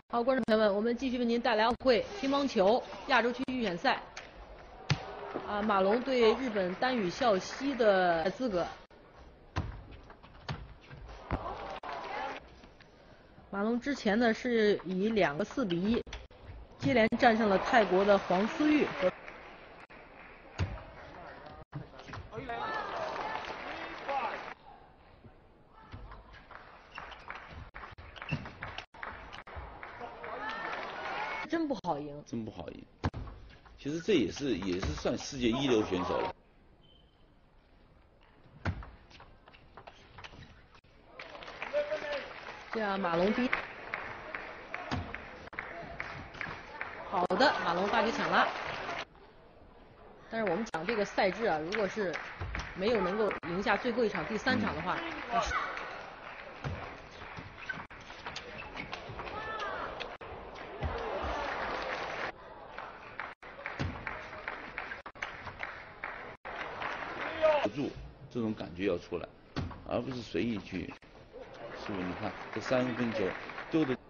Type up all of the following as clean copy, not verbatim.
好，观众朋友们，我们继续为您带来奥运会乒乓球亚洲区预选赛。马龙对日本丹羽孝希的资格。马龙之前呢是以2个4比1接连战胜了泰国的黄思玉和。真不好赢， 真不好赢。其实这也是算世界一流选手了。 这样马龙第一，好的，马龙发起抢拉。但是我们讲这个赛制啊，如果是没有能够赢下最后一场第3场的话， 住这种感觉要出来，而不是随意去。是不是？你看这3分球丢的。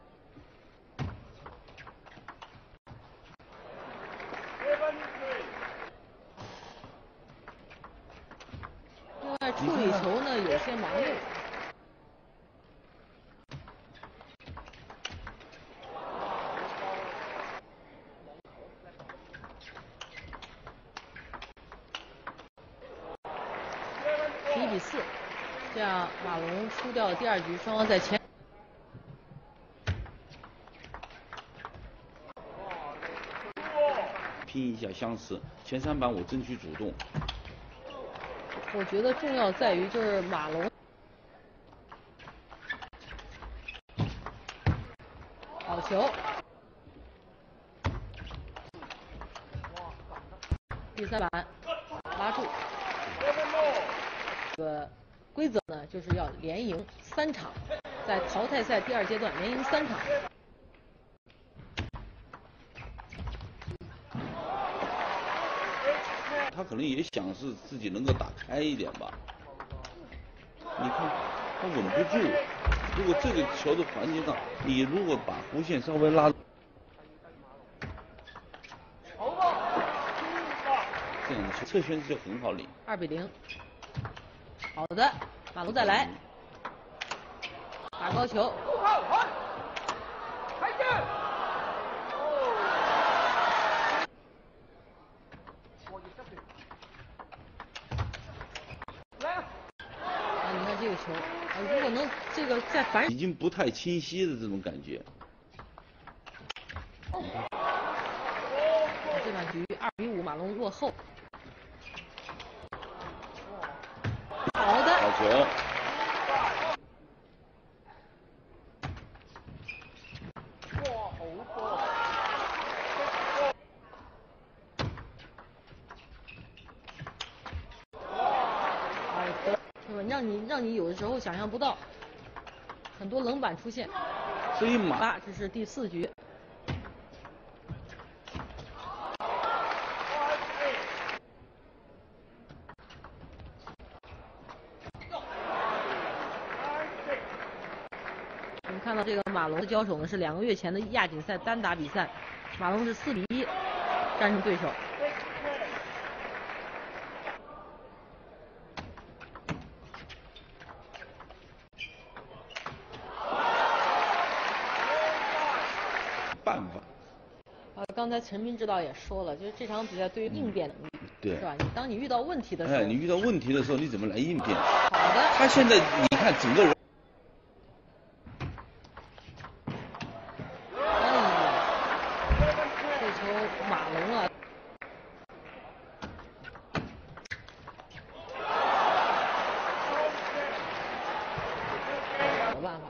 另外处理球呢有些盲目。1比4，这样马龙输掉了第2局，双方在前。 拼一下相似，前3盘我争取主动。 我觉得重要在于就是马龙。好球。第3盘拉住。这个规则呢，就是要连赢3场，在淘汰赛第2阶段连赢3场。 他可能也想是自己能够打开一点吧。你看他稳不住，如果这个球的环节上，你如果把弧线稍微拉，这样的侧旋就很好领。 2比0。好的，马龙再来，打高球。你看这个球，如果能这个再反已经不太清晰的这种感觉。 这场局2比5，马龙落后。好的。 好球。 让你有的时候想象不到，很多冷板出现。 所以这是第4局。我们看到这个马龙的交手呢，是2个月前的亚锦赛单打比赛，马龙是4比1战胜对手。 办法。 刚才陈斌指导也说了，就是这场比赛对于应变能力， 对， 是吧？当你遇到问题的时候， 你遇到问题的时候，你怎么来应变？ 好的。 他现在你看整个人。 这球马龙啊。有办法。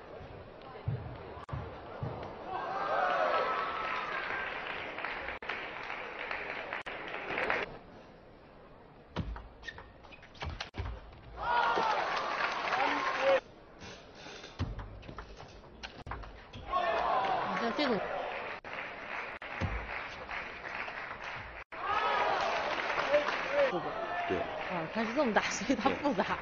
像这种。 对。 它是这么大，所以它复杂。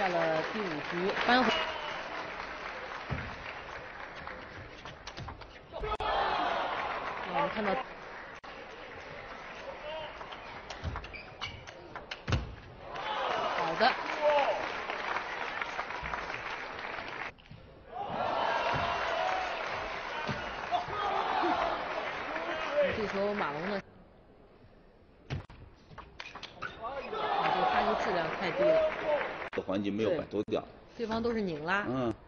下了第5局，扳回。我们看到。好的。这时候马龙呢，这个发球质量太低了， 这环节没有摆脱掉， 对方都是拧拉。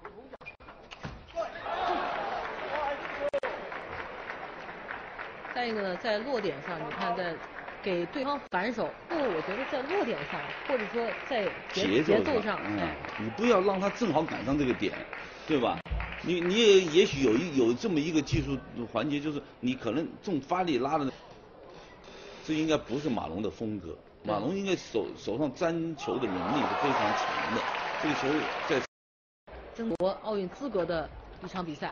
再一个呢，在落点上，你看在给对方反手，我觉得在落点上，或者说在节奏上， 你不要让他正好赶上这个点，对吧？你也许有这么一个技术环节，就是你可能重发力拉的，这应该不是马龙的风格。马龙应该手上粘球的能力是非常强的。这个球在争夺奥运资格的一场比赛，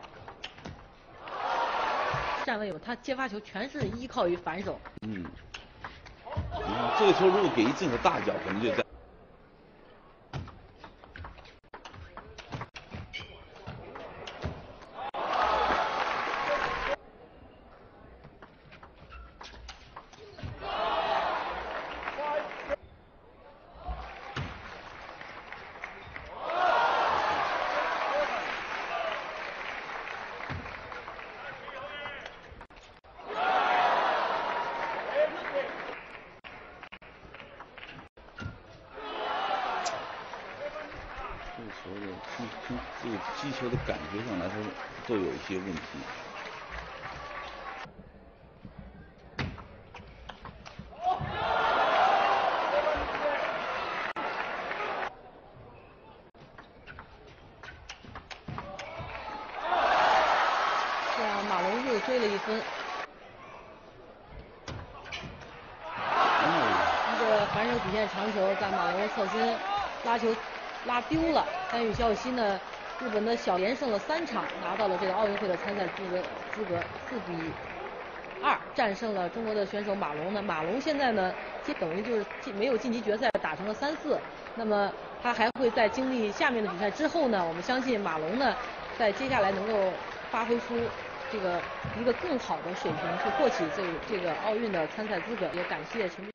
站位嘛，他接发球全是依靠于反手。 你看这个球如果给一正和大脚，可能就在。从这个击球的感觉上来说，都有一些问题。 这样马龙又追了1分。一个反手底线长球在马龙侧身拉球拉丢了。但羽孝希呢，日本的小连胜了3场，拿到了这个奥运会的参赛资格，4比2战胜了中国的选手马龙呢。马龙现在呢，等于就是没有晋级决赛，打成了3-4。那么他还会在经历下面的比赛之后呢，我们相信马龙呢，在接下来能够发挥出一个更好的水平，去获取这个奥运的参赛资格。也感谢陈。